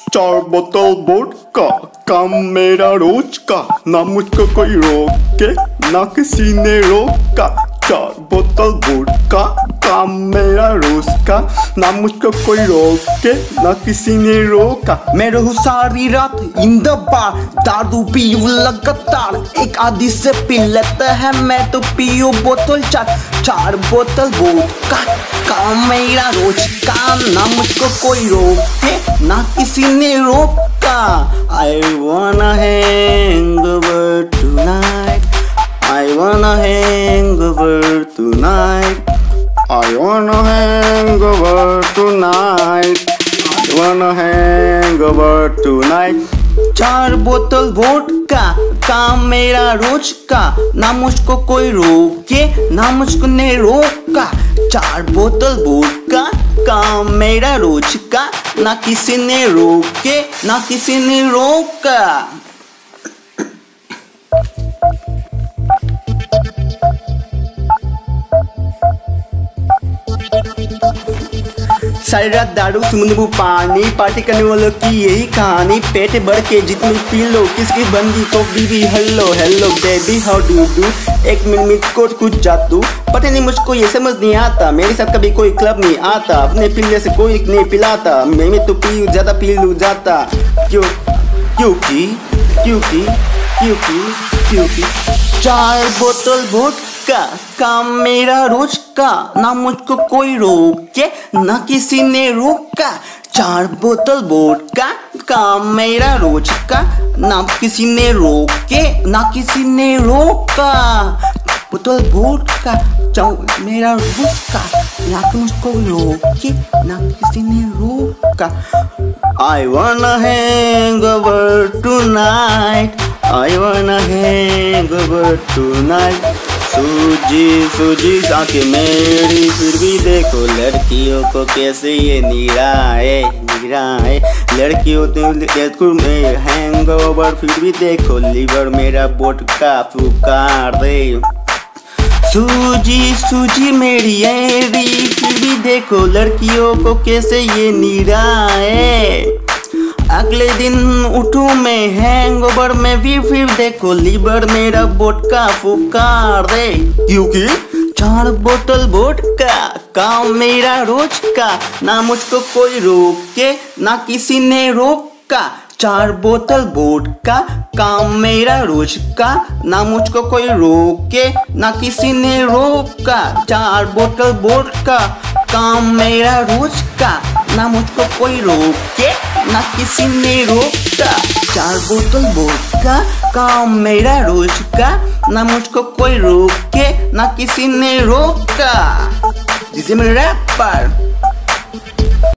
4 बोतल वोडका, काम मेरा रोज का, ना मुझको कोई रोके ना किसी ने रोका। 4 बोतल वोडका, काम मेरा रोज का, ना मुझको कोई रोके ना किसी ने रोका। मैं रहूं सारी रात इन द बार, दारू पीऊं लगातार, एक आधी से पी लेता है मैं तो पीऊं बोतल 4 बोतल वोडका, काम मेरा रोज का, ना मुझको कोई रोके ना किसी ने रोका। I wanna hang over tonight, I wanna hang over tonight, I wanna hang over tonight, I wanna hang over tonight। 4 बोतल वोडका, काम मेरा रोज का, ना मुझको कोई रोके ना मुझको ने रोका। 4 बोतल वोडका, काम मेरा रोज का, ना किसी ने रोके ना किसी ने रोका। सारी रात दारू सुमनबू पानी, पार्टी करने वालों की यही कहानी। पेट भर के जितनी पी लो, किसकी बंदी तो बीबी। Hello hello baby how do do, एक मिनट को कुछ जादू, पता नहीं मुझको ये समझ नहीं आता। मेरे साथ कभी कोई क्लब नहीं आता, अपने पिल्ले से कोई नहीं पिलाता। मैं तो ज्यादा पी लूँ जाता, क्योंकि क्योंकि क्योंकि क्योंकि 4 बोतल वोडका, काम मेरा रोज का, ना मुझको कोई रोके ना किसी ने रोका। 4 बोतल वोडका, काम मेरा रोज का, ना किसी ने रोके ना किसी ने रोका। बोतल वोडका, मेरा रोज का, ना मुझको रोके ना किसी ने रोका। I wanna hang over tonight, I wanna hang over tonight। सूजी आंखें मेरी, फिर भी देखो लड़कियों को कैसे ये नीराए। लड़कियों तो में हैंग ओवर, फिर भी देखो लीवर मेरा वोडका फुकार दे। सूजी मेरी एरी, फिर भी देखो लड़कियों को कैसे ये नीराए। अगले दिन उठूं मैं हैंगओवर में भी, फिर देखो लीवर मेरा वोडका फुकार दे। क्योंकि 4 बोतल वोडका, काम मेरा रोज का, ना मुझको कोई रोके ना किसी ने रोका। 4 बोतल वोडका, काम मेरा रोज का, ना मुझको कोई रोके ना किसी ने रोका। 4 बोतल वोडका, काम मेरा रोज का, ना मुझको कोई रोके ना किसी ने रोका। 4 बोतल वोडका, काम मेरा रोज का, ना मुझको कोई रोके ना किसी ने रोका। जिसे मेरा रैपर